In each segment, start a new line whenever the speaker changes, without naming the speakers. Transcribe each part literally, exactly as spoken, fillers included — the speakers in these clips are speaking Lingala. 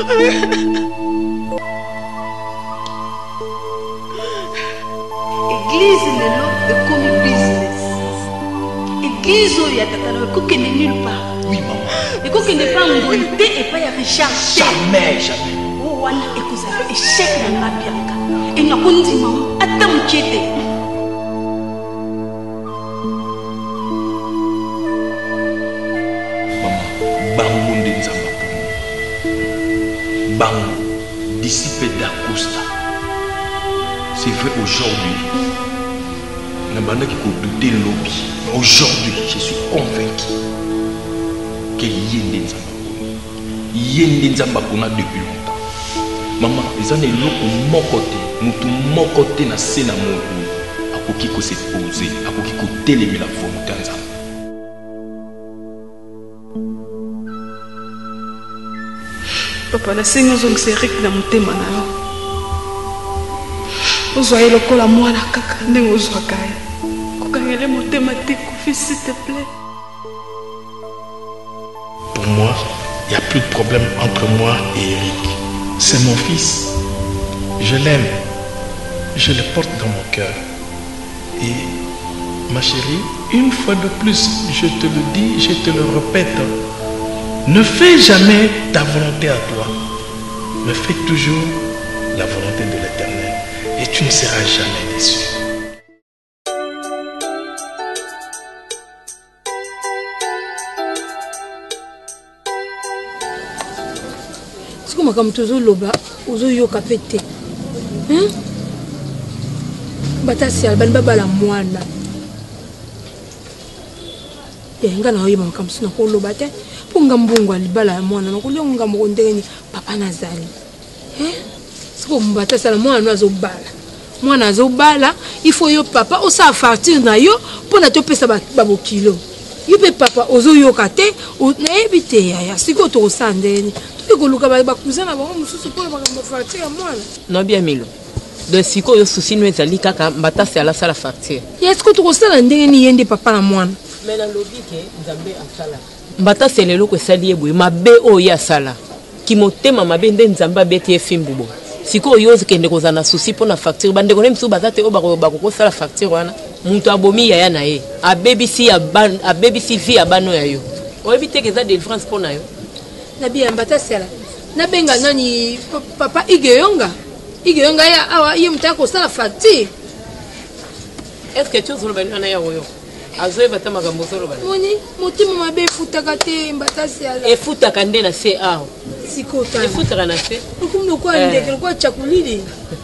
Église lelo est comme business. Église où il y a tatana ko que nulle part.
Oui maman.
Et ko que ne pas ngolité et pas y a Richard.
Jamais, jamais.
Oh wana ekoza échec na ma bianca. Et na kondi maman atam kiete.
Maman, bango ndenzamba pour bango disciple d'Acosta. C'est vrai aujourd'hui. Qui lobby. Aujourd'hui, je suis convaincu que Yende Nzamba Yende Nzamba depuis longtemps. Maman, ils ont un mon côté, nous tout mon côté na scène à akoki ko se poser, akoki ko télémer la volonté Nzamba.
Papa, la Seigneur zong se rik na mutema na yo. Ozoye lokola mwana kaka ndenge ozwaka ye. Kokangele motema te kofi s'il te plaît.
Pour moi, il n'y a plus de problème entre moi et Eric. C'est mon fils. Je l'aime. Je le porte dans mon cœur. Et ma chérie, une fois de plus, je te le dis, je te le répète, ne fais jamais ta volonté à toi. Mais fais toujours la volonté de l'Éternel. Et tu ne seras jamais déçu.
C'est comme quand tu as loba, ozo yoka pété. Hein? Batasi alban baba la mwana. Et ngana hoyi mama comme sina ko loba te. Ponga mbungwa libala ya mwana na kulionga mukondeni papa nazali. Hein? C'est comme batasi la mwana azo bala. Mwana azo bala, il faut yo papa o sa fartir na yo pour na to pesa babo kilo. Yo pe papa ozo yoka te, o na ebite ya ya siko to sandeni.
Non bien Milo. De siko yo souci nous ezali kaka mbata c'est à la salle facture.
Est-ce que tu ressens ndenge ni yende papa na mwana?
Mais na lobby ke Nzambe asala. Mbata c'est lelo ko sali eboy mabe o ya sala. Ki motema mabe nde Nzambe abeti efimbubo. Siko yo kende kozana souci pour na facture bande ko nemsu bazate o bako bako ko sala facture wana. Muntu abomi ya ya na ye. A babisi ya ban a babisi vie ya bano ya yo. O evite ke za délivrance pour na yo.
Nabi ambata sala. Na benga nani papa Igeyonga. Igeyonga ya awa ye mtako sala facture.
Est-ce que tu as besoin de ya woyo? Azoe bata magambo solo bana.
Moni, motima mabe futaka te mbata sala.
E futaka nde na se aho.
Sikota.
E futaka na se.
Kumno kwa ndeke kwa chakulili.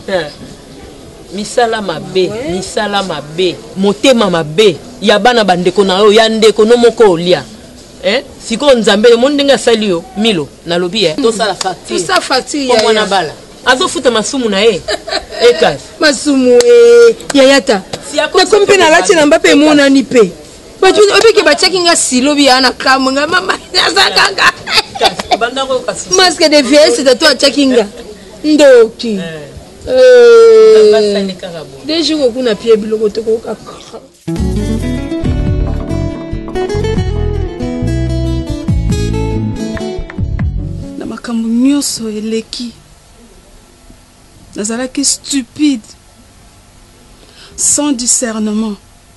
Misala mabe, misala mabe, motema mabe. Ya bana bandeko na yo ya ndeko no moko olia. Eh? Siko Nzambe mondinga salio Milo na lobi eh to sala facture.
To sala facture ya.
Mwana bala. Azo futa masumu na ye. Ekas.
Masumu eh yayata. Na kompe na lati na Mbappe mona ni pe. Batu obeke ba checkinga silobi ana kamunga mama nazakanga.
Banda ko kasu.
Masque de vieillesse de toi checkinga. Ndoki. Euh. Déjà kuna pied biloko to ko kaka.
Makambo nyonso eleki nazalaki stupide sans discernement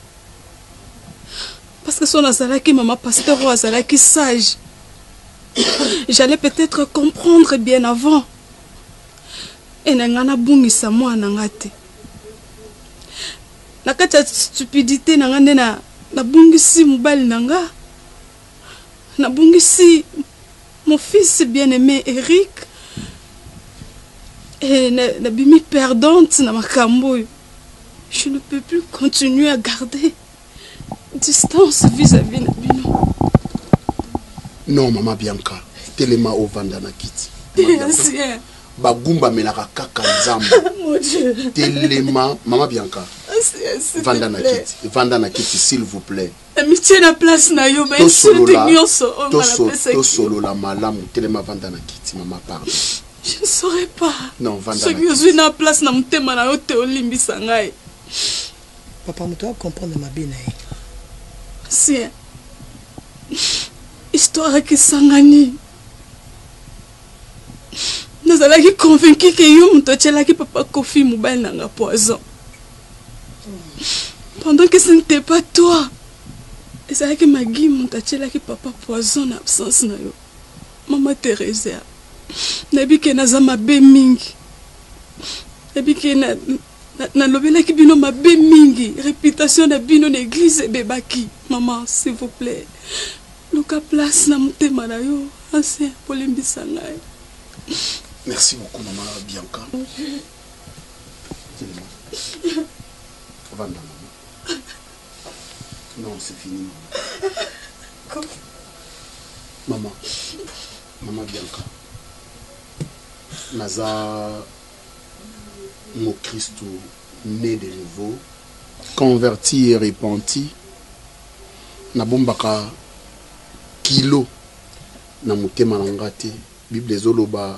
parce que son nazalaki maman pasteur ou azalaki sage j'allais peut-être comprendre bien avant et nangana bungisa mwana ngate na kati ya stupidité nanga nde na nabungisi mobali nanga nabungisi mon fils bien-aimé Eric et la bimi perdante na makambo. Je ne peux plus continuer à garder distance vis-à-vis de Bino.
Non, maman Bianca, telema au Vandana Kiti.
Ancien.
Bagumba menaka kaka nzamba.
Mon Dieu.
Telema, maman Bianca. Vandana Kiti, Vandana Kiti, s'il vous plaît.
Amitié na place na yo, mais
solo la,
to
solo la malamu, telema Vandana Kiti, maman pardon.
Je ne saurais pas.
Non, Vandana
Kiti. Ce que je na place na mutema na yo te olimbi sangai.
Papa, tu dois comprendre ma bien.
Si. Histoire qui sangani. ozalaki convaincu que yo moto atielaki papa Kofi mobile nanga poison. Pendant que ce n'était pas toi. Ezalaki Magui moto atielaki papa poison na absence na yo. Maman Thérèse. Nabi ke naza mabe mingi. Nabi ke na na lobelaki bino mabe mingi. Réputation na bino na église bebaki. Maman, s'il vous plaît. Luka place na mutema na yo. Ancien polimbisa ngai.
Merci beaucoup, maman Bianca. Vanda, maman. Non, c'est fini, maman. Maman, maman Bianca. Naza, mon Christ né de nouveau, converti et repenti. Nabombaka kilo na mutema nangate. Bible Zoloba.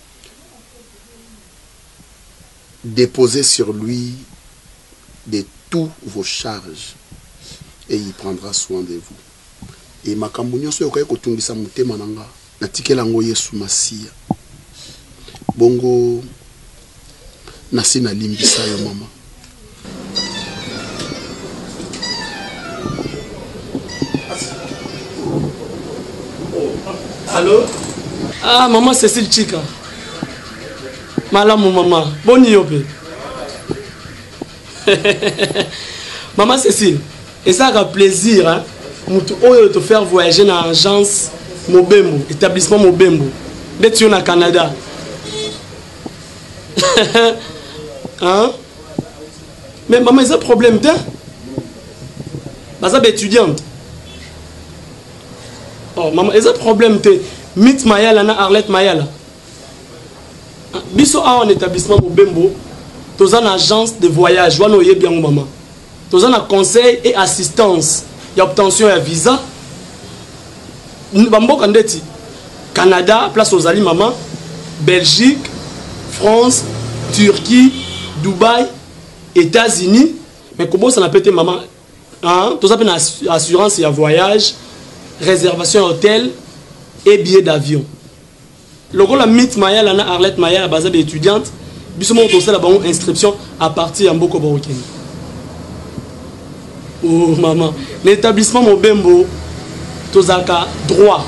Déposez sur lui de tous vos charges et il prendra soin de vous. Et ma kambounyo so yokaye kotungisa mutema nanga natikela ngo Yesu Masia. Bongo nasi na limbisa yo mama.
Allô? Ah, maman Cécile Chika. Malamu maman, boni yope. Maman Cécile, et ça a plaisir, hein, de te faire voyager dans l'agence Mobembo, établissement Mobembo, d'être au Canada. Hein? Mais maman, il y a un problème, hein? Parce que étudiante. Oh, maman, il y a un problème, tu Mit Mayala na Arlette Mayala. Biso a un établissement Mobembo, tu as une agence de voyage, tu as bien maman. Tu as un conseil et assistance, il y a obtention et visa. Bambo Kandeti, Canada, place aux Ali maman, Belgique, France, Turquie, Dubaï, États-Unis. Mais comment ça n'a pas été maman? Hein? Tu as une assurance et un voyage, réservation hôtel et billet d'avion. Le rôle de Mit Maya, la Arlette Maya, la base d'étudiante, bisous aussi la bonne inscription à partir de Mboko Borokeni. Oh maman, l'établissement Mobembo, Tozaka droit.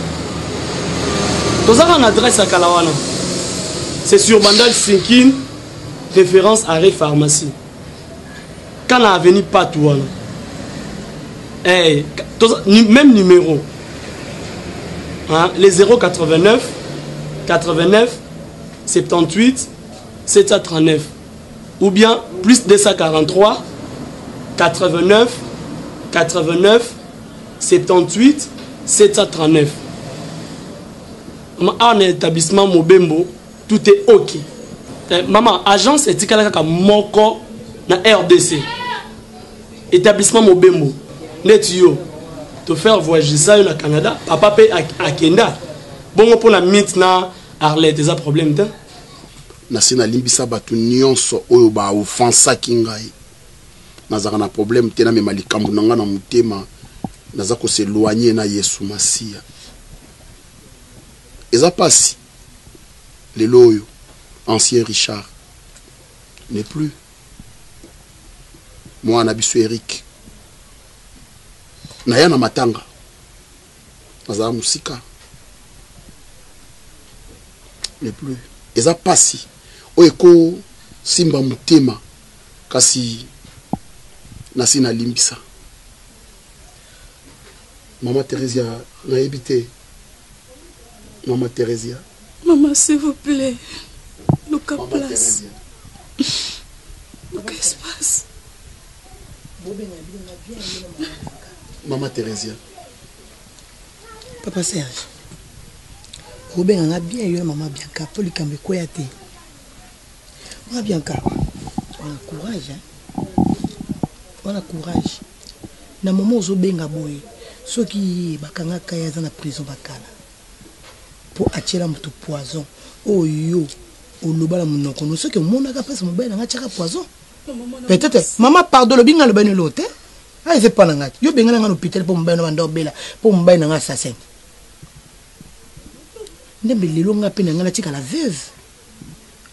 Tozaka une adresse à Kalawana. C'est sur Bandal Sinkin, référence à Ré Pharmacie. Quand on a venu pas tout, hey, même numéro, hein, les zéro quatre-vingt-neuf quatre-vingt-neuf soixante-dix-huit sept cent trente-neuf ou bien plus deux cent quarante-trois quatre-vingt-neuf quatre-vingt-neuf soixante-dix-huit sept cent trente-neuf. En établissement Mobembo, tout est ok. Maman, agence est tikalaka moko na R D C. Établissement Mobembo. Net yo te faire voyager ça au Canada, papa paye à Kenda. Bon pour la mythe na Arlette, des problèmes de
nasi na limbisa batu nyonso oyo ba offensa kingai. Nazaka na problème tena me malikambu nanga na mutema naza ko s'éloigner na Yesu Masia. Eza pasi le loyo ancien Richard n'est plus. Moi na biso Eric. Na yana matanga. Naza musika. Ne plus. Eza pasi. Oeko simba mutema kasi nasi na limbisa. Maman Thérèse na habité. Maman Thérèse.
Maman, s'il vous plaît. Luka place. Luka espace.
Maman Thérèse.
Papa Serge. Robin a bien eu maman Bianca pour lui camber quoi à thé. Maman Bianca, on a courage, hein. On a courage. Na moment où Benga boy, ceux qui bakanga kaya dans la prison bakala pour attirer mon poison. Oh yo, au loba la mon kono ceux que mon aga passe mon bain na tchaka poison. Peut-être maman pardon le binga le bain l'autre. Ah c'est pas nanga. Yo benga na l'hôpital pour mon bain na ndobela pour mon bain na assassin. Ndembe lelo nga pe na ngala tika la veuve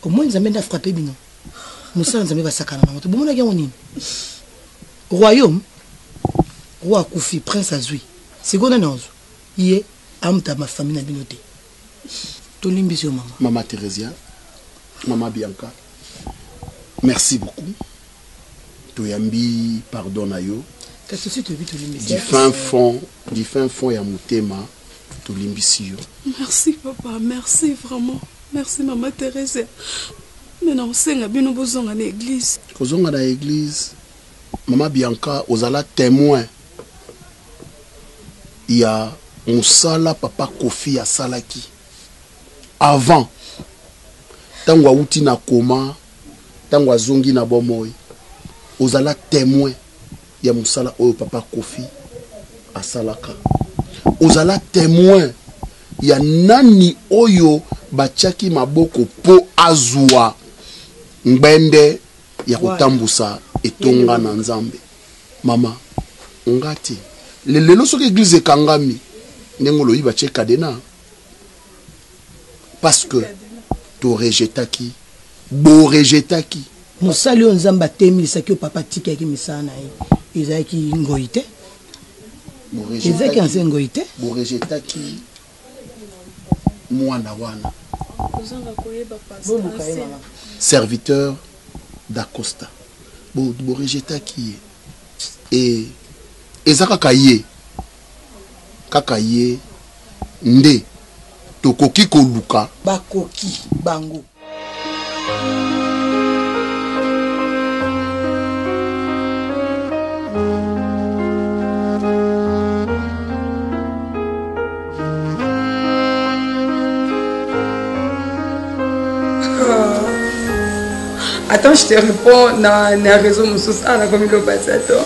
au moins nzambe nda frappé bino musala nzambe basakana na moto bomona yango nini royaume roi akufi prince azwi seconde nazo ye amta ma famille na bino te tolimbi sur maman
Maman Thérésia, Maman Bianca, merci beaucoup. Toyambi pardon na yo. Du fin fond, du fin fond ya mutema, tolimbi si yo.
Merci papa, merci vraiment. Merci Maman Thérésia. Maintenant on sait que nous besoin à l'église.
Kozonga na église. Maman Bianca, ozala témoin. Il y a un sala papa Kofi à Salaki. Avant, tango auti na koma, tango azongi na bomoy, ozala témoin ya musala oyo papa Kofi à Salaka. Ozala témoin ya nani oyo bachaki maboko po azwa ngbende ya kutambusa etonga na nzambe. Mama, ngati lelo soki église ekangami ndengolo yiba cheka dena parce que tu rejetas qui beau rejetas qui
musali on nzamba temi saki papa tika ki misana yi ezaki ngoite ezaki anse ngoite
beau rejetas qui mwana wana serviteur d'Acosta beau beau rejetas qui et ezaka kaye kakaye nde tokoki koluka
bakoki bango.
Attends, je te réponds dans la réseau Moussous, ah, la comme il le passe à toi.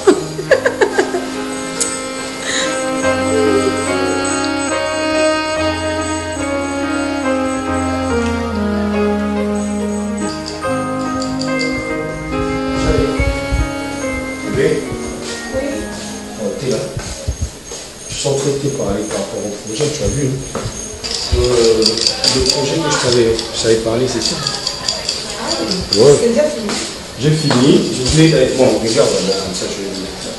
Par rapport au projet, tu as vu, euh, le projet que je t'avais, je t'avais parlé, c'est ça. Ouais. C'est déjà fini. J'ai fini. Je voulais. Bon, regarde, comme ça, je vais.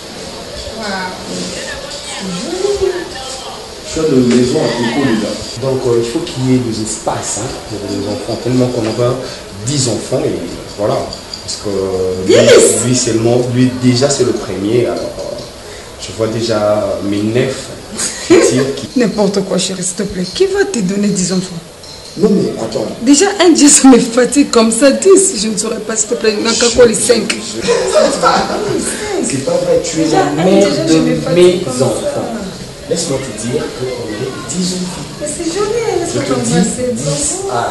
Je suis de maison à Pico, là. Donc, euh, il faut qu'il y ait des espaces hein, pour les enfants, tellement qu'on a pas dix enfants, et voilà. Parce que lui, lui, c'est le monde, lui, déjà, c'est le premier. Alors, euh, je vois déjà mes neufs.
N'importe quoi, chérie, s'il te plaît. Qui va te donner dix enfants?
Non, mais attends.
Déjà, un dieu, ça me fatigue comme ça. dix, je ne saurais pas, s'il te plaît. Il n'y a qu'à quoi les cinq.
C'est pas vrai, tu es la mère de mes enfants. Laisse-moi te dire qu'on est dix enfants.
Mais c'est joli, laisse-moi t'embrasser. dix. Ah.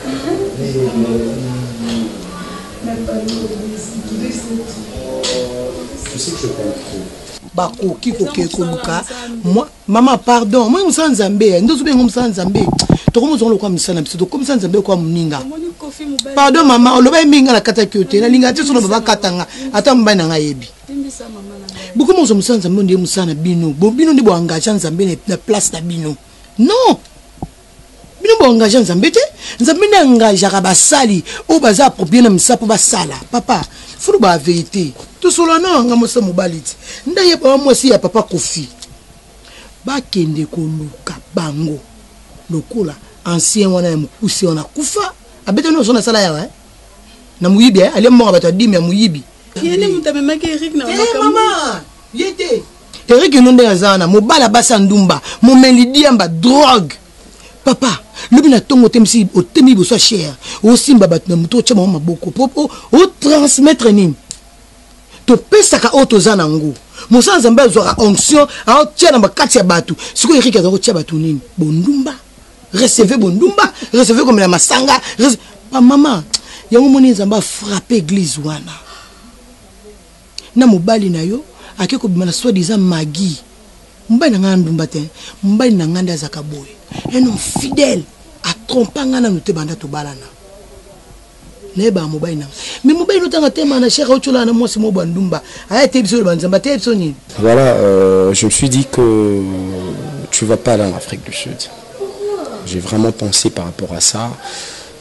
Tu sais que je t'aime trop.
Bakoki koke koluka moi maman pardon moi musana nzambe ndozo bengo musana nzambe tokomozo lokwa musana biso to komisa nzambe kwa muninga pardon maman oloba minga na kata kyote na linga te sono baba katanga ata mba na ngayebi beaucoup mozo musana nzambe ndiye musana bino bo bino ndi bo engage nzambe na place na bino non bino bo engage nzambe te nzambe na engage ka basali o baza approprié na misapo basala papa faut ba vérité tout cela non nga mosa mobaliti ndaye ba mosi ya papa Kofi ba kende ko luka bango lokola ancien wana ya mukusi wana kufa abete no sona sala ya na muyibi ali mo ba tadimi ya muyibi
yene mutamema ke Eric na
mama mama yete Eric nonde azana mobala basa ndumba momeli diamba drogue papa lobi na tongo temsi o temi bo so cher o simba bat na muto chama maboko popo o transmettre nini to pesaka auto zana ngo musa nzambe zwa onction a tia na bakati ya batu siko Eric azako tia batu nini bondumba recevez bondumba recevez comme la masanga pa mama yango moni nzamba frapper église wana na mobali na yo akeko bimana soit disant magi mbali na ndumba te mbali na nganda zaka boye un homme fidèle a trompé ngana no te banda to balana neba mobile na mais mobile no tanga tema na chera ochola na mosi mo bandumba aya te biso banzamba te biso ni.
Voilà, euh, je me suis dit que tu vas pas aller en Afrique du Sud. J'ai vraiment pensé par rapport à ça.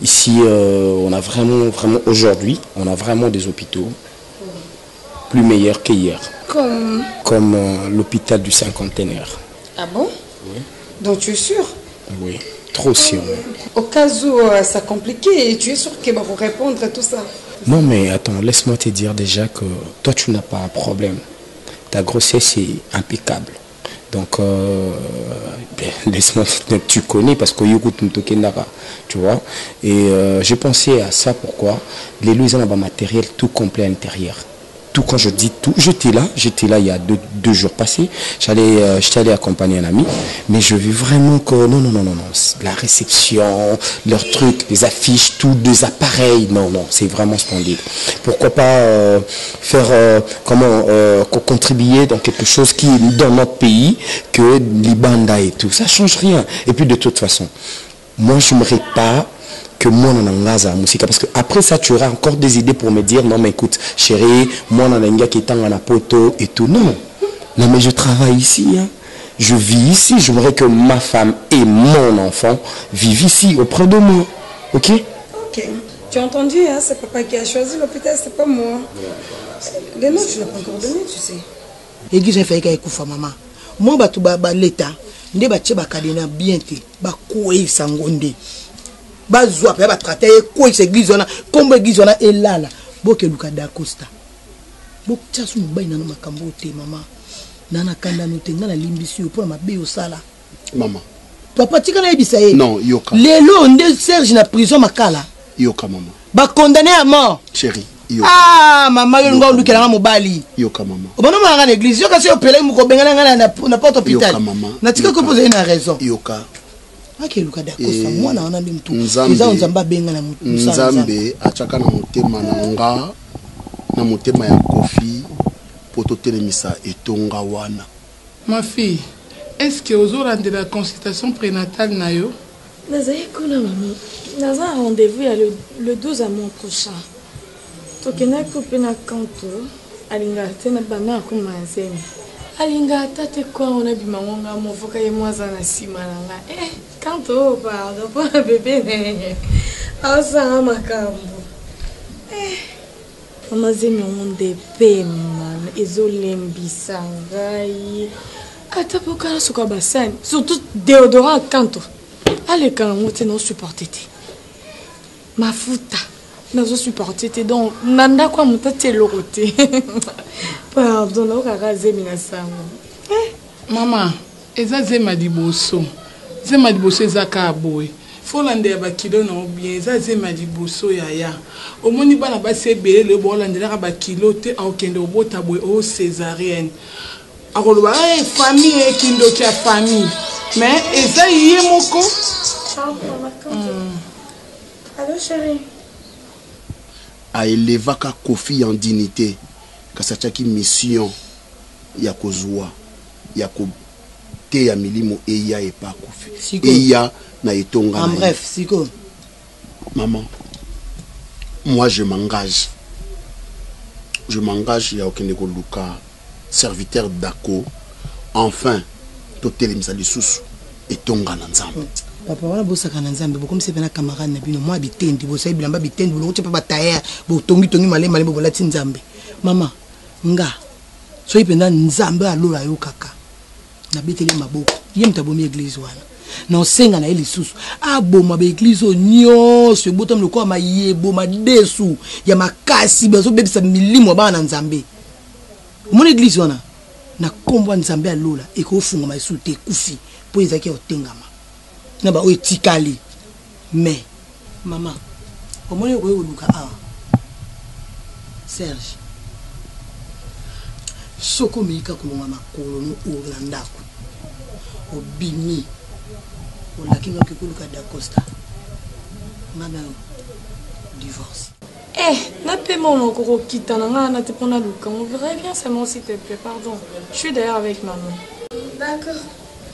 Ici, euh, on a vraiment, vraiment, aujourd'hui, on a vraiment des hôpitaux plus meilleurs qu'hier.
Comme
Comme euh, l'hôpital du cinquantenaire.
Ah bon?
Oui.
Donc tu es sûr?
Oui, trop sûr.
Au cas où euh, ça compliqué, et tu es sûr qu'il va vous répondre à tout ça?
Non, mais attends, laisse-moi te dire déjà que toi, tu n'as pas un problème. Ta grossesse est impeccable. Donc, euh, ben, laisse-moi, tu connais parce que tu vois. Et euh, j'ai pensé à ça, pourquoi? Les loups, ils ont un matériel tout complet à l'intérieur. Tout, quand je dis tout, j'étais là, j'étais là il y a deux, deux jours passés, j'allais, euh, j'étais allé accompagner un ami, mais je veux vraiment que, non, non, non, non, non, la réception, leurs trucs, les affiches, tous des appareils, non, non, c'est vraiment splendide. Pourquoi pas euh, faire, euh, comment, euh, contribuer dans quelque chose qui est dans notre pays, que l'Ibanda et tout, ça change rien. Et puis de toute façon, moi je ne pas que moi on a un musique parce que après ça tu auras encore des idées pour me dire non mais écoute chérie moi on a un gars qui est en la poto et tout. Non non mais je travaille ici hein. Je vis ici, j'aimerais que ma femme et mon enfant vivent ici auprès de moi. Ok?
Ok, tu as entendu hein, c'est papa qui a choisi l'hôpital, c'est pas moi. Les noms tu l'as pas encore donné, tu sais.
Et qui j'ai fait avec ma maman moi bah tout bah l'état ne bah tu bah cadena bien te bah quoi sangonde bazwa pe ba traiter ko église ona kombo église ona elala boke luka da costa bok tsasu mbai na makambo te mama nana kanda no te ngana limbisi pour ma be osala
maman
papa tika na ebisa ye
non yoka
lelo nde Serge na prison makala
yoka maman
ba condamné à mort
chérie yoka
ah mama yo ngo lukela mobali
yoka maman
obana mwana na église yoka se opele mu ko bengana ngana na na porte hôpital na tika ko poser une raison
yoka Nzambe achaka na motema na nga na motema ya Kofi poto telemisa etonga wana.
Ma fille, est-ce que vous aurez la consultation prénatale nayo?
Nazaye kuna maman. Naza un rendez-vous le, le douze à mois prochain. Tokena coupe na kanto alinga tena bana kumanzeni. Alinga tate kwa ona bimawanga mofoka ye mwaza na sima nanga. Eh, kanto pardon pour un bébé né. Asa makambo. Eh. Mama zemi onde pema ezolembisa ngai. Ata pokala suka basani, surtout déodorant kanto. Allez quand on te non supporter. Mafuta. Nazo supporter te donc nanda kwa mutate lorote. Pardon, na okaka zemi na sango.
Eh, mama, eza zema diboso. Zema diboso eza ka boy. Folande ya bakilo na bien, eza zema diboso yaya. Omoni bana basi ebele le bolandela ba kilo te akende obota boy o césarienne. Akoloba eh famille e kindo kia famille. Mais eza yé moko.
Ciao maman. Allô chérie.
A élevaka Kofi en dignité kasachaki mission ya kozwa ya ko te ya milimo eya e pa Kofi eya na etonga
en bref siko
maman moi je m'engage je m'engage ya okende ko luka serviteur d'Ako enfin to telemisa lisusu etonga na nzambe.
Papa wana bosaka na nzambe bo comme c'est bena camarade na bino moi bitendi bo sai bilamba bitendi bo pa bataya bo tongi tongi male male bo bolati nzambe mama nga so ipenda nzambe alola yo kaka na betele maboko ye mtabomi église wana na osenga na ele susu aboma ba église onyo so botom loko ma yebo ma desu ya makasi bazo bebisa milimo bana nzambe mon église wana na kombo nzambe alola e ko funga ma su te kufi po ezaki otengama na ba oetikali mais maman omoni ko yoluka a Serge soko mika kulonga makolo no Orlando obimi olakinga kikuluka da Costa mama divorce.
Eh, na paiement mon gros quitte na na te pona luka. On verrait bien seulement s'il te plaît, pardon. Je suis d'ailleurs avec maman. D'accord.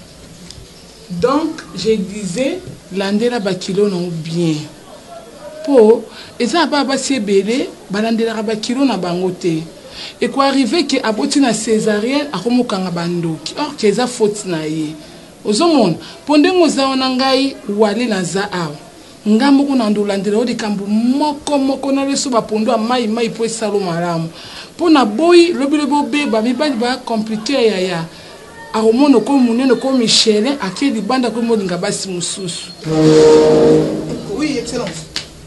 Donc, je disais, landela bakilo non bien. Po, eza ba basi belé, balandela bakilo na bangote. Et quoi arriver que aboti na césarienne akomokanga bandoki. Or que eza faute na ye. Ozomon, ponde ngoza onangai wale na za aw. ngambo kuna ndolandela odi kambu moko moko na leso bapondo mai mai po salo malamu pona boy lobi lobi beba mibali ba compliqué ya ya aromono ko munene ko Michel akeli banda ko modinga basi mususu.
Oui, excellence.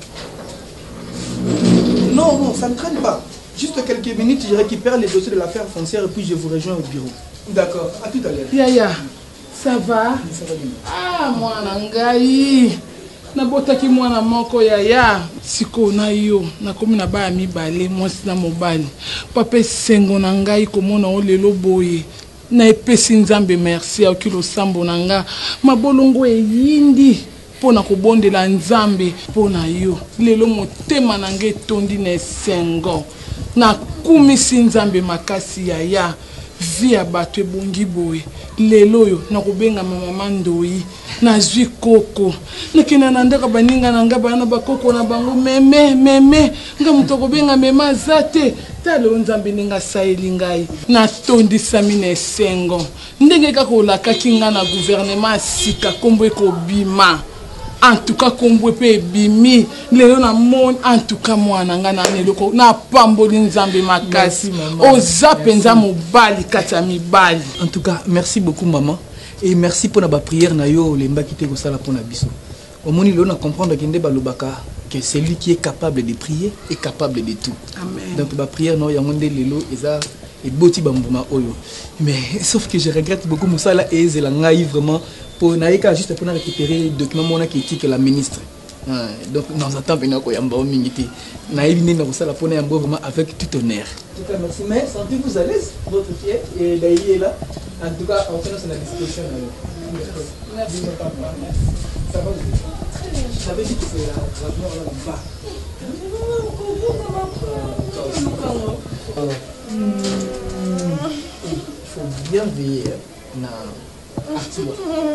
Non, non, ça ne traîne pas. Juste quelques minutes, je récupère les dossiers de l'affaire foncière et puis je vous rejoins au bureau. D'accord, à tout à l'heure.
Ya ya, ça va?
Ça va bien.
Ah, mwana ngai. Nabotaki mwana moko ya ya siko na yo nakomi na ba mibale mwasi na mobali papa sengo na ngai komona o lelo boye na epesi nzambe merci au kilo sambo na nga mabolongo eyindi pona kobondela nzambe pona yo lelo motema na ngai tondi na sengo na kumisi nzambe makasi ya ya via bato ebongi boye lelo yo nakobenga mama Ndoi nazwi koko nakina na ndaka baninga na nga bana bakoko na bango meme meme nga muto kobenga mema azate talo nzambe ninga saeli ngai natondisa mine esengo ndenge kaka olakaki nga na gouvernement sika kombo ekobima en tout cas kombo pe bimi lelo na monde en tout cas mwana nga na neloko na pamboli nzambe makasi oza penza mobali kati ya mibali.
En tout cas, merci beaucoup maman et merci pour la prière na yo lemba kite ko sala pour na biso. Au moni lelo na comprendre que ndeba lobaka que celui qui est capable de prier est capable de tout.
Amen.
Donc ba prière no ya monde lelo eza et boti bambuma oyo. Mais sauf que je regrette beaucoup musala et zela ngai vraiment pour naïka juste pour récupérer les documents mona qui dit que la ministre. Ah, donc nous attendons bien ko yamba o mingiti. Naïbi ni na ko sala pour yamba vraiment avec tout honneur. En tout cas merci mais sentez-vous à l'aise votre fille et d'ailleurs est là. En tout cas on fait notre discussion. Merci. Ça va très bien. J'avais dit que c'est la rapport là-bas. Il faut bien veiller na Arthur.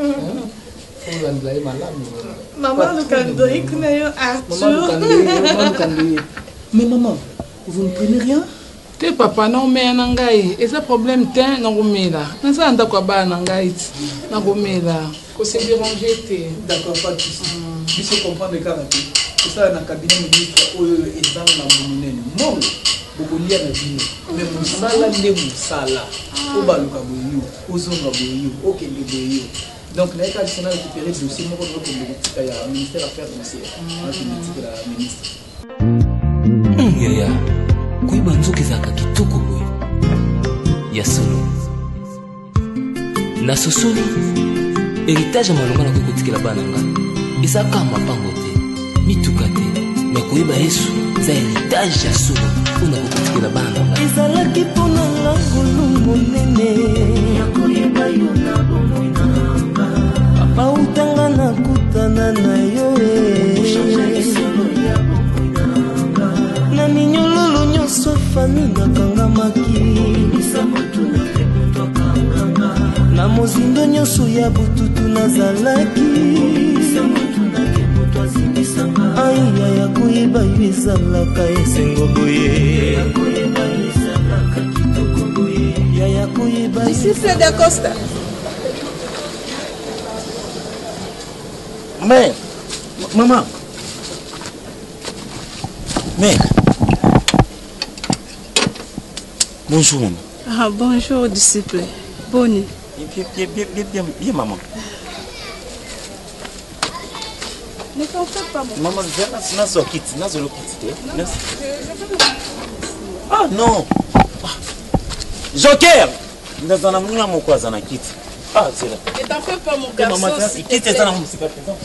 Maman Lukandoi, Arthur.
Mais maman, vous ne prenez rien?
Te papa non mais nangai et ça problème ten na gomela na ça anda kwa ba nangai na gomela ko se déranger te.
D'accord, pas de souci. Je sais comprendre le cas là. C'est ça dans cabinet ministre oyo ezang na monene. Non. Bokolia na bino. Mais musala nde musala. Obaluka boyo, ozonga boyo, okende boyo. Donc là quand on a récupéré le dossier moko de notre ministère affaires foncières. On a dit la ministre.
Yaya. Kuiba nzuki zaka kitoko boy ya solo na sosoli héritage malonga na kokotikela bana nga isaka mapango te mituka te me kuiba Yesu za héritage ya solo una kokotikela bana nga
ezalaki pona langulu monene ya koyeba yo na bomoina papa utanga na kutana na yo na minyololo nyonso fani nakangamaki na mozindo nyonso ya bututu nazalaki aya ya koyeba yo ezalaka esengo boye ya koyeba
Ici Fred Acosta.
Mais, maman, mais, bonjour maman.
Ah, bonjour disciple. Bonne.
Bien, bien, bien, bien, bien, bien maman.
Ne t'en fais pas mon
Maman, viens, nazo kit, nazo lo kit. Ah non. Joker. Nazo na muna moko azana kit. Ah, c'est là.
Ne t'en fais pas mon garçon.
Maman, kit ezana musika présent.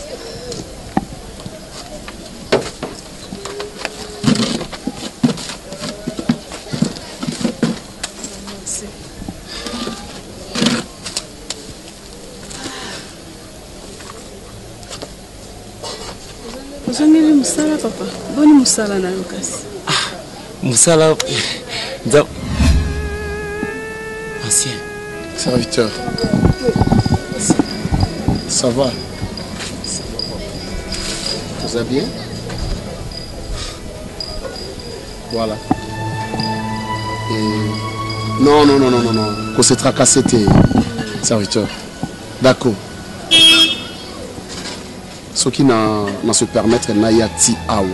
Ozongeli musala papa. Boni musala na Lucas.
Ah, musala da ancien
serviteur. Ça va? Vous allez bien? Voilà. Et... Non, non, non, non, non, non. Qu'on s'est tracassé tes serviteurs. D'accord. Ce qui n'a se permettre naya ti awa.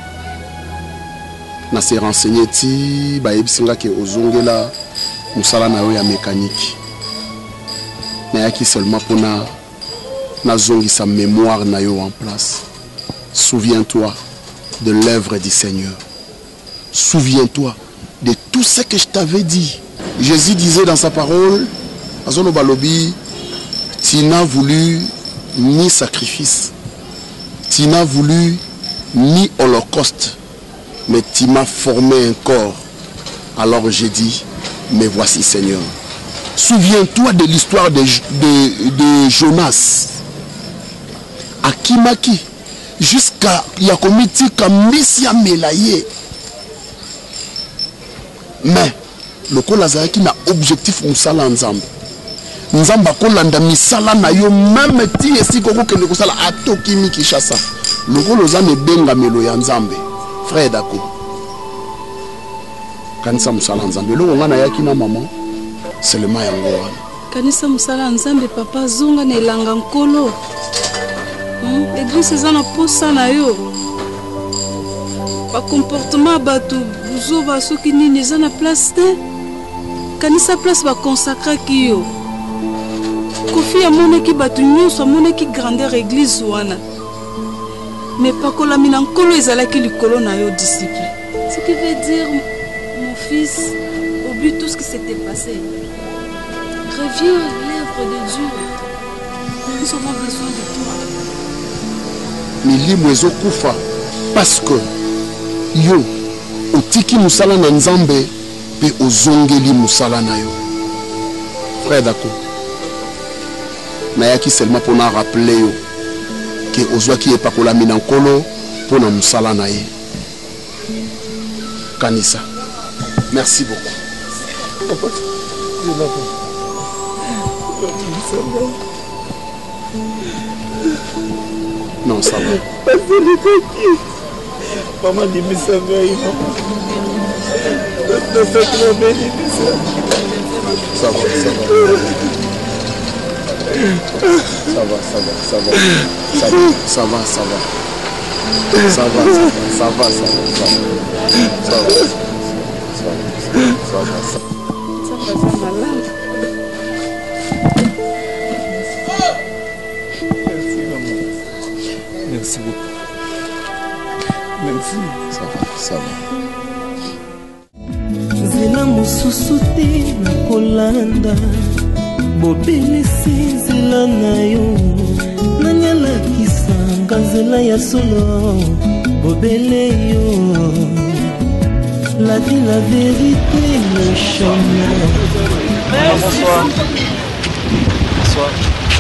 Na se renseigner ti ba ebisinga ke ozongela musala na yo ya mécanique. Na qui seulement pour na na zongi sa mémoire na yo en place. Souviens-toi de l'œuvre du Seigneur. Souviens-toi de tout ce que je t'avais dit. Jésus disait dans sa parole, Azono Balobi, tu n'as voulu ni sacrifice, tu n'as voulu ni holocauste, mais tu m'as formé un corps. Alors j'ai dit, mais voici Seigneur. Souviens-toi de l'histoire de, de, de Jonas. Akimaki, jusqu'à Yakomiti Kamisia Melaye. Mais, le Kolazara qui n'a objectif Moussala Nzamba. Nzamba Kolanda Misala na yo même ti esi koko kende kosala atoki miki chassa. Le Kolozane benga melo ya Nzambe. Frère Dako. Kanisa Moussala Nzambe. Le ngana yaki na maman. C'est le mayango wana.
Kanisa Moussala Nzambe papa zonga na elanga nkolo. Hmm? Église ezana posa na yo. Pas comportement bato buzo ba soki nini ezana place te. Kanisa place ba consacra ki yo. Kofi amoneki bato nyonso amoneki grandeur église wana. Mais pas kolami na nkolo ezalaki likolo na yo disciple. Ce qui veut dire mon fils, oublie tout ce qui s'était passé. Reviens à l'œuvre de Dieu. Nous avons besoin de toi.
Milimo ezokufa parce que yo otiki musala na Nzambe pe ozongeli musala na yo. Frère Dako. Nayaki seulement pour na rappeler yo que ozwaki epakola minankolo pour na musala na ye. Kanisa. Merci beaucoup. Non, ça va.
Maman dit, mais ça va, il va. Ça va,
ça va. Ça va, ça va, ça va. Ça va, ça va, ça va. Ça va, ça va, ça va, ça va. Ça va, ça va, ça va.
Merci beaucoup. Merci.
Ça va, ça va.
Zela mususu te na kolanda bobelisi zela na yo nanyalakisanga nzela ya solo bobele yo la vie la vérité le chemin.
Bonsoir. Bonsoir.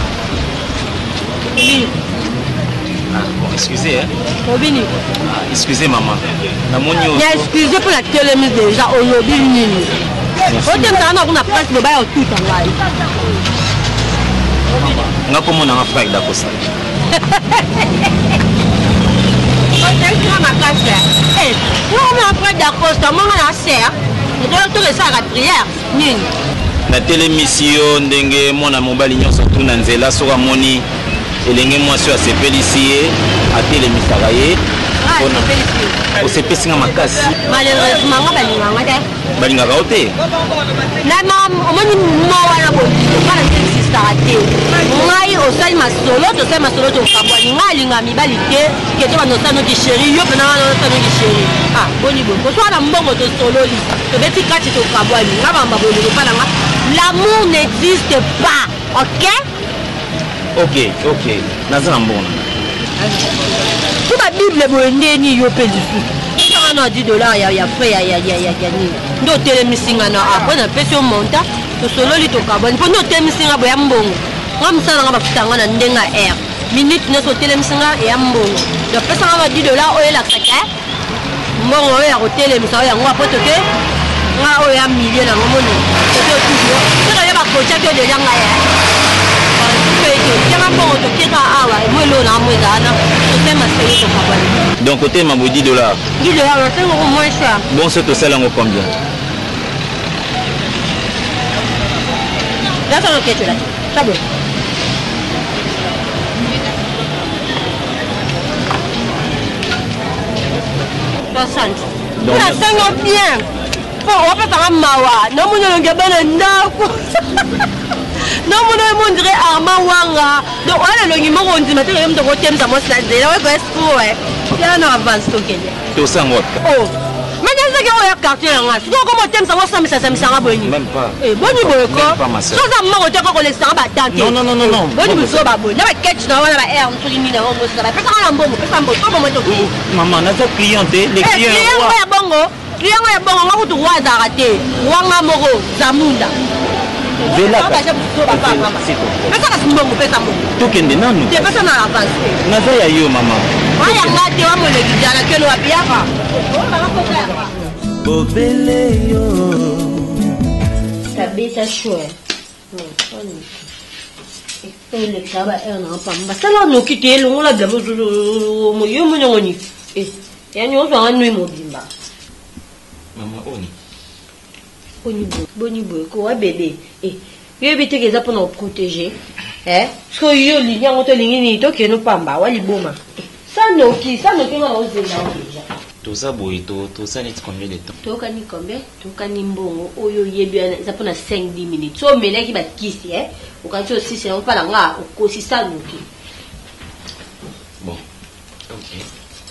Ah, bon, excusez, hein.
Robini.
Ah, excusez, maman. La monio.
Il y a excusé pour la télémise déjà au lobby nini. Au temps où on a presque le bail au tout en live.
On a comment on a frère d'accord ça.
On ma casse. Eh, on a frère d'accord ça, moi on a serre. On doit tout laisser à la prière. Nini.
Na télémission ndenge mona mobali nyonso tout na nzela soka moni elenge mwasi asepelisi ye atelemisaka ye osepesi nga makasi
malheureusement nga balinganga te
balingaka yo te
nana omoni mo wana bobana tesisaka te ngai osali masolo tosali masolo tokabwani ngai alinga mibali te kete banosanoki sheri yo pena wana osanoki sheri boni boye koswana mbongo tosololi tobeti kati tokabwani nga bamba bolelo mpa nanga l'amour n'existe pas, ok?
Ok, ok. Naza na mbona.
Tout ma Bible est ni yo pesi. On a dix dollars ya ya frère ya ya ya ya ni. Ndo telemisinga na après na pesi monta to solo li to kaboni. Po ndo telemisinga boya mbongo. Ngam sala ngaba fitanga na ndenga air. Minute na so telemisinga ya mbongo. Do pesa ngaba dix dollars o la kaka. Mbongo ya ko telemisa ya ngwa poto ke. Nga o ya million na ngomoni. To toujours. Ça ya ba ko chato de yanga ya.
Donc côté ma dix dollars.
dix dollars, c'est moins cher.
Bon, c'est au salaire combien?
Là, ça va là. Ça va.
soixante. Na sengo bien. Po wapata mawa. Na munyo ngabana ndako. Na munyo mondire arma wanga. Donc wala longi mo ngondi matele mdo hotem za mos la zela wa ko ouais. Ya na avance to kenya.
To sango.
Oh. Manya zaki oya quartier nga. Siko ko motem za mos samisa samisa nga boni.
Même pas.
Eh boni boyko. So za mo ko ko le sa ba tante.
Non non non non non.
Boni biso ba boni. Na ba catch na wala ba air msuri ni na ngo sa ba. Pesa na mbongo, pesa mbongo. Ko mo to.
Maman, na za cliente, les clients.
Client ya bongo. Client ya bongo nga kutu waza raté. Wanga moko zamunda.
Vela.
Pesa na mbongo, pesa mbongo.
Tokende nanu.
Te pesa na avance.
Na za ya yo maman.
Waya ngate wa mo le kijana keno wa biaka.
Bobele yo.
Tabita chouette. Le kaba er na pa mbasala no kite lo ngola bla mo mo yo mo nyoni eh ya nyo so anu mo bimba
Maman oni
oni bo boni bo ko wa bébé eh yo bité ke za pour nous protéger eh so yo li nyango to lingi ni to ke no pamba wa liboma ça no ki ça no ke nga o zela déjà
toza boye to toza neti combien de temps
tokani combien tokani mbongo oyo yebi za pour na cinq dix minutes so melaki ba kisi eh ukancho aussi c'est on parle nga okosi ça noki
bon ok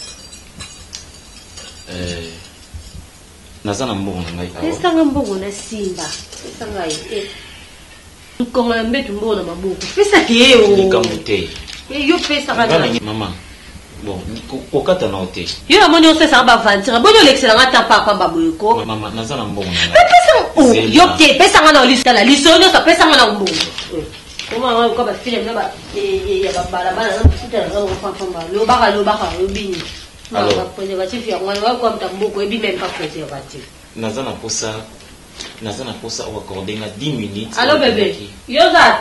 euh nazana mbongo ngai awa
pesa nga mbongo na simba pesa nga eh nkongo na mbetu mbongo na maboko pesa ke yo
likamute
yo pesa nga
maman bon kokata na hotel
yo na moni osesa ba vantira bonyo l'excellent ata papa baboyeko
maman nazana mbongo na
pesa oh yo te pesa nga na lista la lisono sa pesa nga na mbongo comment on va faire film là et ya bala bala na futa na ngo pamba lo baka lo baka lo bini alors préservatif ya ngwana wa kwa mtamboko ebi même pas préservatif
nazana posa nazana posa au accorder nga dix minutes
allo bébé yo za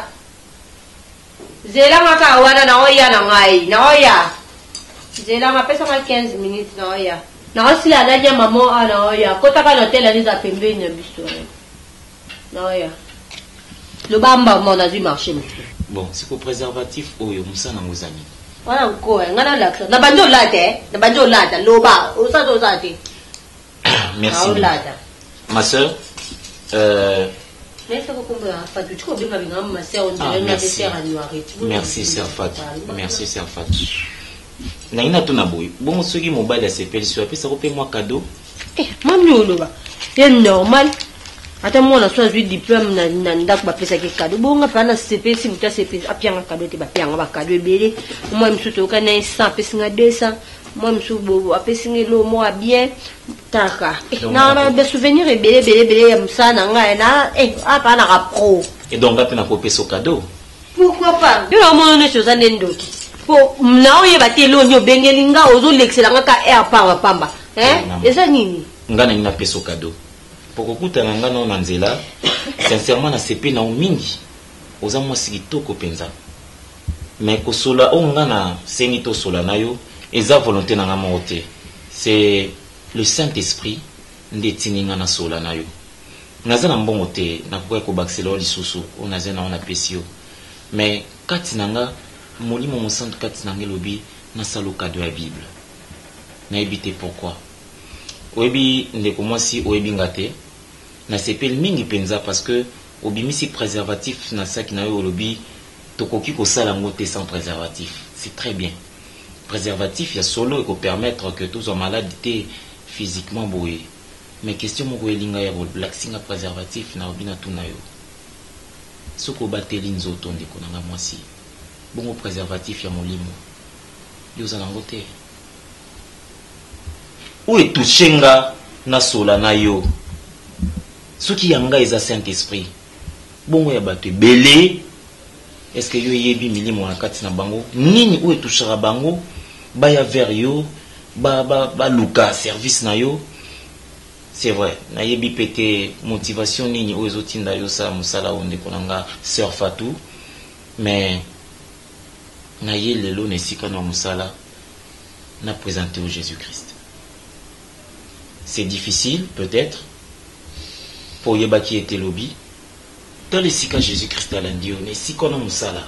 zela maka wana na oya na ngai na oya zela ma pesa nga quinze minutes na oya na osila na nya mamo ana oya kota ka hotel ali za pembeni ya biso na oya le bamba mon a dû marcher.
Bon, c'est pour préservatif oyo musana ngozami.
Wana ko ngana laksa. Na bando late, na bando late loba, osa do zati.
Merci. Ma sœur euh
Merci beaucoup pour Fatou. Tu connais pas bien ma sœur, on dirait une sœur à Noiré.
Merci sœur Fatou. Merci sœur Fatou. Na ina tuna boy. Bon soki mobile a s'appelle sur après ça repère moi cadeau.
Eh, mami oloba. C'est normal. Ata mwana so azwi diplôme na na ndako ba pesa ke cadeau bonga pa na C P si muta C P apianga cadeau te ba pianga ba cadeau ebele moi msuto ka na cent pesinga deux cents moi msubo apesinga lo mo a bien taka na na be souvenir ebele ebele ebele ya msana nga na eh apa na ka pro
et donc là tu n'as pas payé ce cadeau
pourquoi pas yo mo ne chose ande ndoki po na oye ba te lo nyo bengeli nga ozo l'excellent ka air pamba pamba eh eza nini
ngana ina payé ce cadeau pour kokutana nga no na nzela sincèrement na sepe na mingi oza mwasi kitoko penza mais kosola o nga na sengi to sola na yo eza volonté na nga moko te c'est le Saint-Esprit nde tini nga na sola na yo naza na mbongo te nakoki kobakisela o lisusu o naza na ona pesi yo mais kati na nga molimo mosantu kati na nga elobi nasala cadeau ya bible nayebi te pourquoi oyebi ndeko mwasi oyebi nga te na sepeli mingi penza parce que obimisi préservatif na saki na yo olobi tokoki kosala ngo te sans préservatif c'est très bien préservatif ya solo eko permettre que tous en malade te physiquement boye mais question moko elinga ya relaxinga préservatif na obina tuna yo soko bateli nzoto ndeko nanga mwasi bongo préservatif ya molimo yo zala ngo te ou etouchenga na sola na yo soki yanga eza Saint-Esprit bongo ya bato ebele est-ce que yo yebi milimo na kati na bango nini ou etouchera bango baya vers yo ba ba ba luka service na yo c'est vrai na yebi pété motivation nini ou ezotinda yo sa musala onde konanga sœur Fatou mais na ye lelo ne sika na musala na présenter au Jésus-Christ. C'est difficile, peut-être, pour Yeba qui était lobby. Dans les sika Jésus-Christ à l'indio, mais si qu'on a moussala.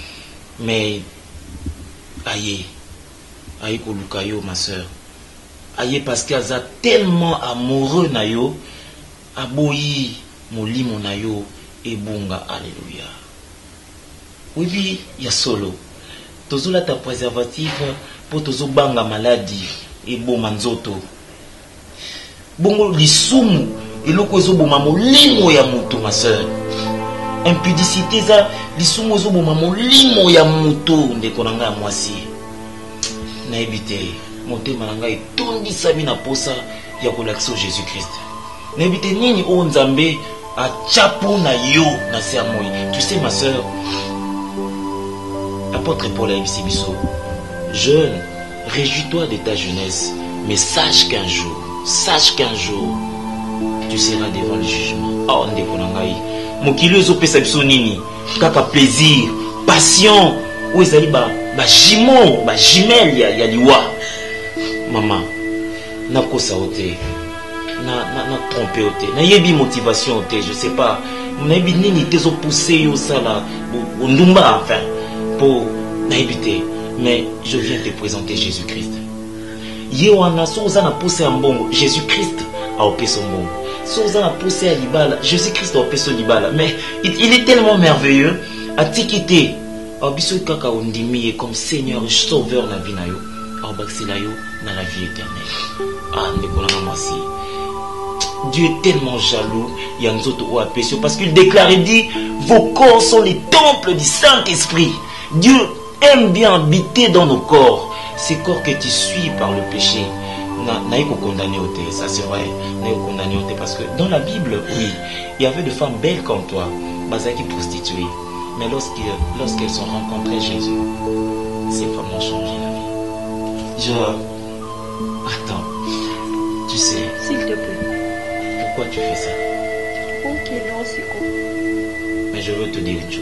Mais, aïe, aïe, kolukayo, ma soeur, aye parce que aza tellement amoureux na yo aboyi molimo na yo ebunga. Alléluia. Oui oui, ya solo tozola ta préservatif pour tozo banga maladie eboma nzoto bongo lisumu eloko ezoboma molimo ya moto. Ma soeur, impudicité za lisumu ezoboma molimo ya moto. Ndeko na ngai ya mwasi nayebi te motema na ngai etondisami na posa ya kolakisa Jésus Christ. Nayebi te nini oyo Nzambe achapo na yo na sermoi. Tu sais ma soeur, apôtre Paul a dit biso, jeune, réjouis-toi de ta jeunesse, mais sache qu'un jour, sache qu'un jour, tu seras devant le jugement. Oh, ndeko na ngai, mokili ezopesa biso nini? Kaka plaisir, passion, ou ezali ba ba jimo, ba jimel ya ya liwa. Maman, na kosa ote, na na na tromper ote, na yebi motivation ote, je sais pas, na yebi nini tezo pousser yo sala, o ndumba enfin. Pour n'habiter, mais je viens te présenter Jésus-Christ. Yewana soza poussé en bon, Jésus-Christ a opé son bon. Soza poussé à libala, Jésus-Christ a opé son libala. Mais il, il est tellement merveilleux. A tikité, a biso kaka ondimi comme Seigneur et Sauveur na vie na yo, a baxela yo na la vie éternelle. Ah, ndekona masi. Dieu est tellement jaloux, il y a un autre au apécio parce qu'il déclare et dit, vos corps sont les temples du Saint-Esprit. Dieu aime bien habiter dans nos corps. Ces corps que tu suis par le péché. N'a pas condamné au thé, ça c'est vrai. N'a pas condamné au thé parce que dans la Bible, oui, il y avait des femmes belles comme toi, Bazaki prostituées. Mais lorsqu'elles lorsqu'elles ont rencontré Jésus, ces femmes ont changé la vie. Je. Attends, tu sais.
S'il te plaît.
Pourquoi tu fais ça?
Ok, non, c'est quoi?
Mais je veux te dire une chose.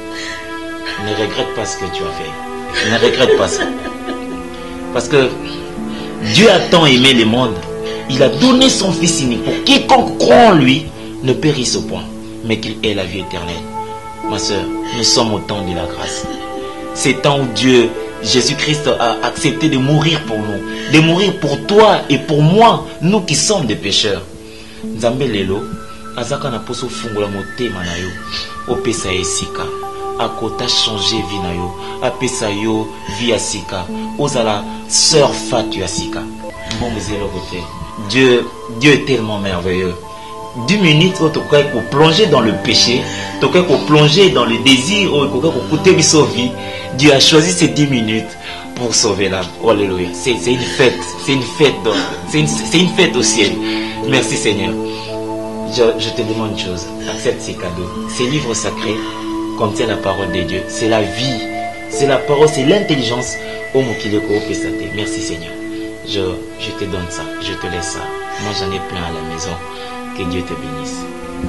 Ne regrette pas ce que tu as fait. Ne regrette pas ça. Parce que Dieu a tant aimé le monde. Il a donné son Fils unique pour quiconque croit en lui ne périsse point, mais qu'il ait la vie éternelle. Ma soeur, nous sommes au temps de la grâce. C'est temps où Dieu, Jésus-Christ a accepté de mourir pour nous. De mourir pour toi et pour moi, nous qui sommes des pécheurs. Nzambe lelo, azaka na poso fungola motema na yo, opesa esika. Akota changer vie na yo, apesa yo vie asika. Ozala sœur fatu asika. Bon zéro côté. Dieu, Dieu est tellement merveilleux. Dix minutes, tu peux plonger dans le péché, tu peux plonger dans le désir, tu peux coûter sa vie. Dieu a choisi ces dix minutes pour sauver l'âme. Oh, alléluia. C'est une fête, c'est une fête, c'est une, une fête au ciel. Merci Seigneur. Je, je te demande une chose, accepte ces cadeaux. Ces livres sacrés contient la parole de Dieu, c'est la vie, c'est la parole, c'est l'intelligence. Oh mon Kileko, merci Seigneur. Je, je te donne ça, je te laisse ça. Moi j'en ai plein à la maison. Que Dieu te bénisse.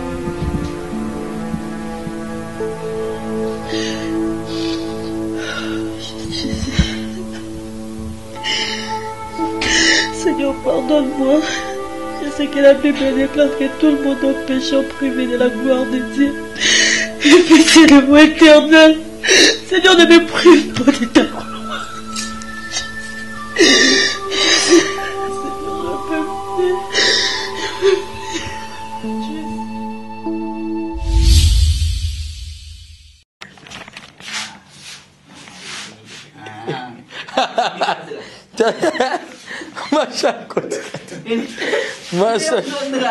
Seigneur, pardonne-moi. Je sais que la Bible déclare que tout le monde a péché en privé de la gloire de Dieu. Et puis c'est le mot éternel. Seigneur, ne me prive pas de ta gloire. Seigneur, je peux plus.
Macha côté. Macha.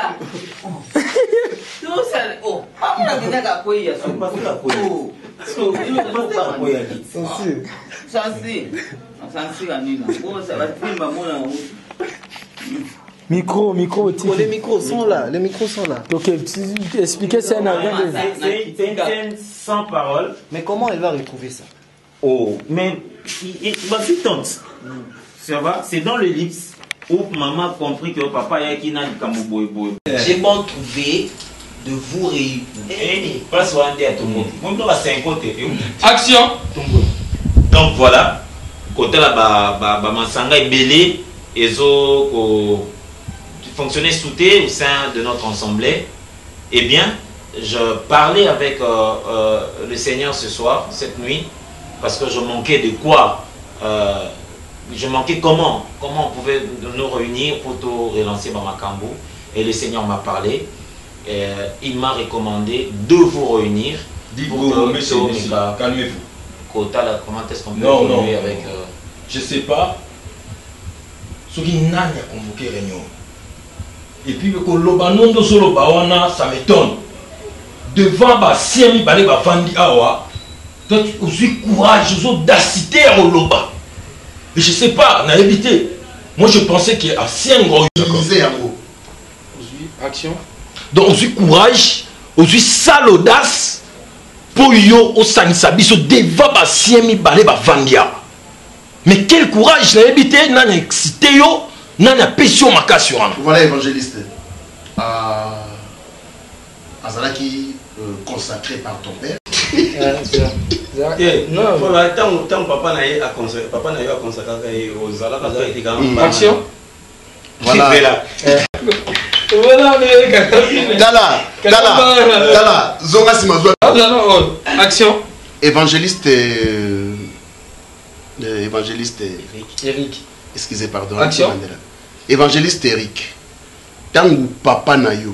Oh, ah, on a qu'à quoi il y a son pas la quoi. Oh, il ne peut pas quoi il y a dit. Sensi. Sensi à Nina. Bon, ça va prendre ma mon.
Micro, micro,
oh, les micros sont là, les micros sont là.
Ok, tu expliquais c'est un avion de.
C'est une scène sans parole.
Mais comment elle va retrouver ça?
Oh, mais il va vite tente. Ça va, c'est dans le livre où maman a compris que papa est qui n'a pas de
j'ai bon trouvé de vous réunir.
Passe au Andé à tout le monde. Moi, je vais cinq côtés.
Action.
Donc voilà, côté là, bah, bah, bah, Mansanga est belé, et ont fonctionné soudés au sein de notre assemblée. Eh bien, je parlais avec euh, euh, le Seigneur ce soir, cette nuit, parce que je manquais de quoi. Euh, je manquais comment, comment on pouvait nous réunir pour tout relancer Bamakambo. Et le Seigneur m'a parlé. Et il m'a recommandé de vous réunir.
Dites-vous, monsieur, monsieur, calmez-vous.
Comment est-ce qu'on peut
non,
évoluer
non,
avec... Euh...
Je ne sais pas. Ce qui n'a pas convoqué réunion. Et puis, le Lobanondo solo bawana, ça m'étonne. Devant ba siami balé ba fandi awa, toi tu as courage, tu as audacité à Loba. Et je ne sais pas, on a évité. Moi je pensais qu'il y a un gros.
Action.
Donc, on a courage, on a sale audace pour yo au sanisabi so devant ba siami balé ba fandia. Mais quel courage, on a évité, on a excité yo.
Voilà, évangéliste. Euh, Azalaki euh, consacré par ton père.
Non, voilà, tant que papa n'a consacré, papa n'a consacré aux Zalaka.
Action.
Voilà. Dala, Dala, Dala, Zonga Simazoua.
Action.
Évangéliste. Euh, évangéliste
Eric. Eric.
Excusez, pardon.
Action.
Évangéliste Eric. Tangu papa Nayo.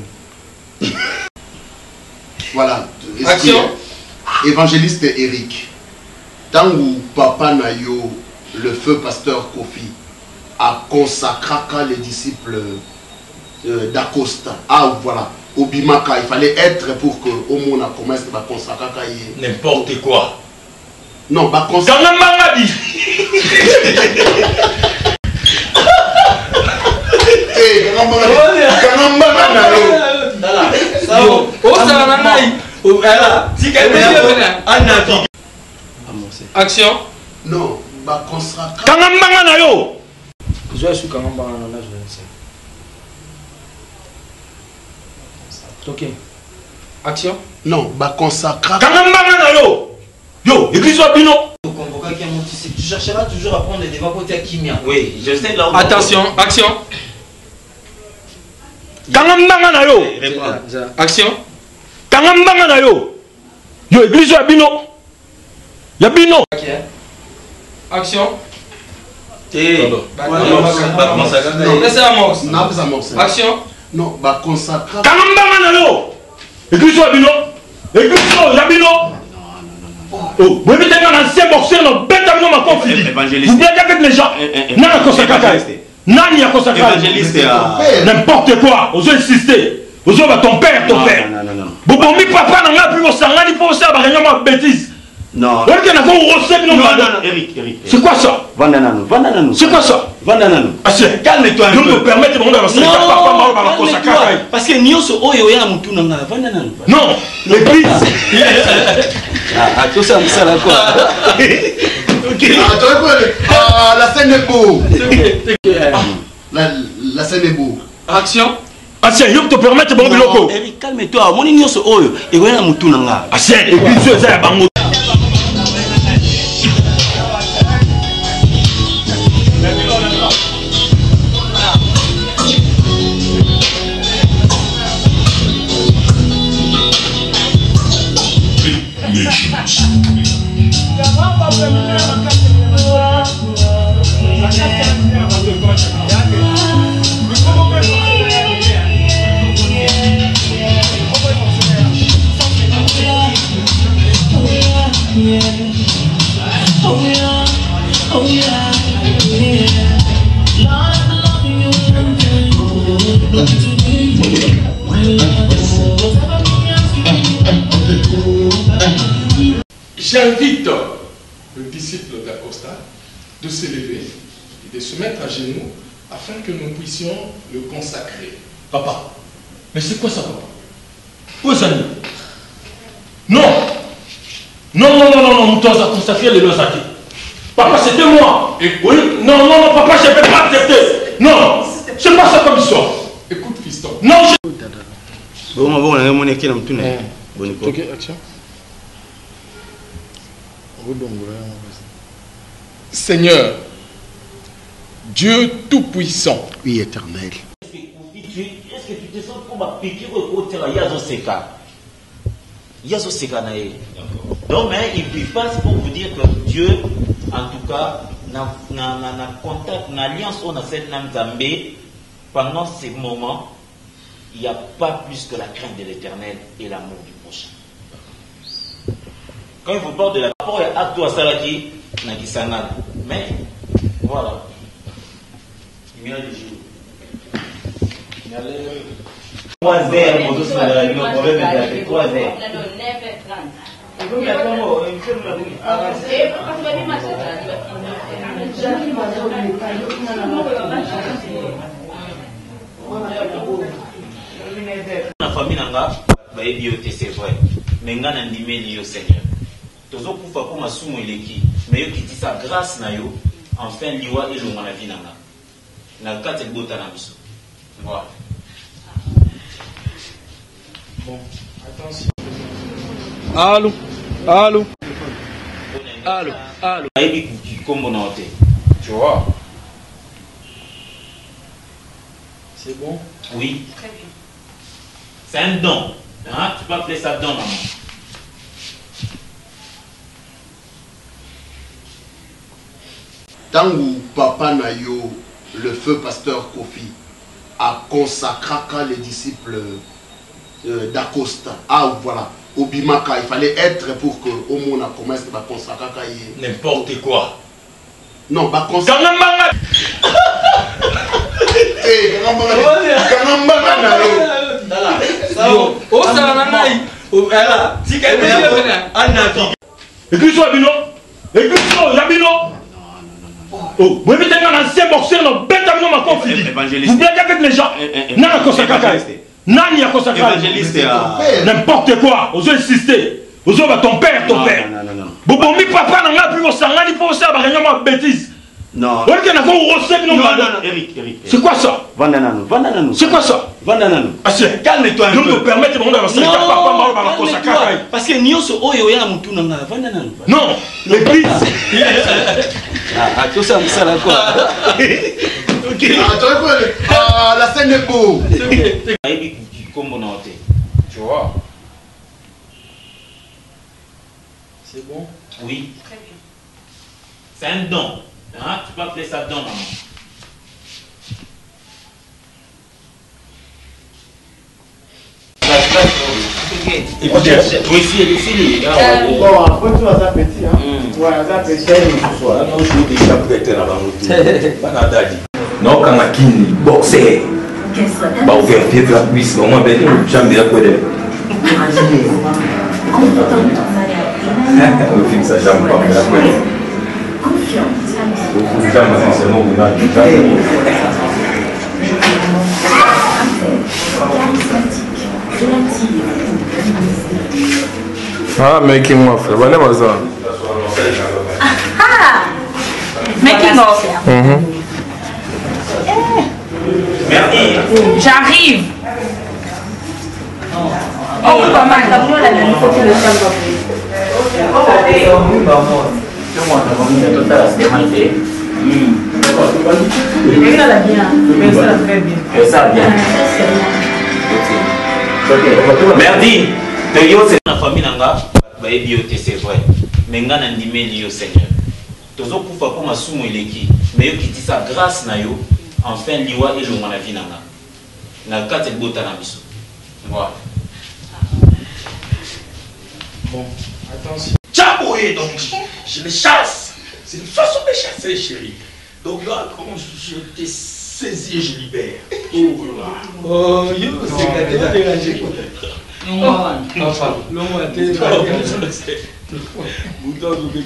Voilà.
Action.
Évangéliste Eric. Tangu papa Nayo, le feu pasteur Kofi, a consacré les disciples euh, d'Acosta. Ah, voilà. Au Bimaka, il fallait être pour que au monde commence à consacrer.
N'importe quoi.
Non, bah
consacrer.
Action.
Non, bah consacrer.
Kanambanga na yo.
Je suis Kanambanga na je sais. Ok. Action.
Non, bah consacrer.
Kanambanga na yo. Yo, église Wabino.
Tu chercheras toujours à prendre les débats côté à Kimia.
Oui, je sais là où...
Attention, action.
Kanambanga na yo.
Action.
Kanambanga na yo. Yo, église Wabino. Yabino.
Ok. Action.
Eh.
Non, laissez amorce.
Non, laissez amorce.
Action.
Non, bah consacrer.
Kanambanga na yo. Église Wabino. Église Wabino. Oh, vous mettez un ancien boxeur, non, bête avec ma conflit. Vous blaguez avec les gens. Non, non, non, non, n'importe quoi. Vous insistez. Vous avez ton père, ton père. Vous avez papa dans la plus au sang, il faut faire une bêtise.
Non.
Non, non,
Eric, Eric.
C'est quoi ça?
Vandanano, Vandanano.
C'est quoi ça?
Vandanano.
Calme-toi un peu. Nous me permettez de me
calme-toi. Parce que nous sommes au Yoya Moutounanga. Vandanano.
Non, l'église.
Ah, tout ça, ça là quoi.
Ok. Ah, la scène est beau. La scène est beau.
Action.
Action, je te permets de me loco.
Eric, calme-toi. Mon igno so oyo. Et Yoya Moutounanga.
Action, église, ça y a bango.
J'invite le disciple d'Acosta de s'élever et de se mettre à genoux afin que nous puissions le consacrer.
Papa, mais c'est quoi ça, papa? Où est-ce que Non Non, non, non, non, non, nous t'avons consacré les lois. Papa, c'était moi. Et oui, non, non, non, papa, je ne peux pas accepter. Non, c'est pas ça comme histoire.
Écoute, fiston.
Non, je...
Bon, bon, on a mon équipe, on a
tout. Ok, action.
Seigneur, Dieu Tout-Puissant.
Oui, éternel.
Est-ce que tu te sens comme un piqué au côté de Yazo Seka? Yazo Seka nae. Donc, mais il passe pour vous dire que Dieu, en tout cas, na, na, na, na contact, na alliance, on a fait Namzambé. Pendant ces moments, il n'y a pas plus que la crainte de l'éternel et l'amour du prochain. Quand il vous parle de la rapport à toi, Salaki, Nagisanal. Mais, voilà. Il y a des jours. Il y a les. trois heures, mon dos, c'est la réunion, on va mettre trois heures. La famille nanga, bah ebioté c'est vrai. Mais nga na ndimeli yo Seigneur. Tozo kufa ko masumo eleki, mais yo kiti sa grâce na yo, enfin liwa elonga na vie nanga. Na kate bota na biso. Voilà.
Bon, attention. Allô, allô, allô, allô.
Tu vois?
C'est bon?
Oui. C'est un don. Hein? Tu peux appeler ça don, maman.
Tangu papa Nayo, le feu pasteur Kofi, a consacré les disciples euh, d'Acosta. Ah voilà, au Bimaka, il fallait être pour que au monde commence à consacrer.
N'importe quoi.
Non, bah consacrer. Eh,
oh, ça va naï. Oh, là. Si quelqu'un vient, un avis. Écoute-toi, Bino. Écoute-toi, Yabino. Oh, vous mettez un ancien boxeur, non, bête à ma conflit. Vous blaguez avec les gens. Non, Nani a consacré. N'importe quoi. Vous avez insisté. Vous avez ton père, ton père. Vous avez mis papa dans la plus au sang. Il faut ça, il y a une bêtise.
Non.
Non, non, non,
Eric, Eric.
C'est quoi ça?
Vandanano, Vandanano.
C'est quoi ça?
Vandanano.
Calme-toi un peu. Nous nous permettez de papa,
calme-toi. Parce que nous sommes au Yoya Moutounanga, Vandanano.
Non, l'église.
Ah, tout ça, ça là quoi.
Ok. Ah, la scène est beau.
Tu vois?
C'est bon?
Oui. C'est un don. Hein? Tu peux appeler ça don, maman.
Oui, si,
bon, après tout, ça petit, hein. Ouais, ça petit, ce soir.
Non, je suis déjà prêté là-bas. Non, quand on a qui boxer, bah, on fait fier de la cuisse, on m'a dit, j'aime bien quoi de. Le film, ça, j'aime pas bien quoi de.
Ah, making off. Voilà, ça.
Ah, making off.
Merci.
J'arrive. Oh, pas mal. Il faut que le chambre. Ça va bien. Ça va très bien.
Ça bien. Merci. C'est la famille nanga. C'est vrai. Mais nga na ndimeli yo Seigneur. Tozo kufa ko masumo eleki. Mais yo kiti sa grâce na yo. Enfin liwa elonga na vie nanga. Na kate bota na biso. Voilà.
Bon, attention.
Tchaboué, donc je les chasse. C'est une façon de chasser, chérie. Donc là, quand je t'ai saisi et je libère. Oh là.
Oh, yo, c'est la dérangé. Non, enfin, l'homme a été.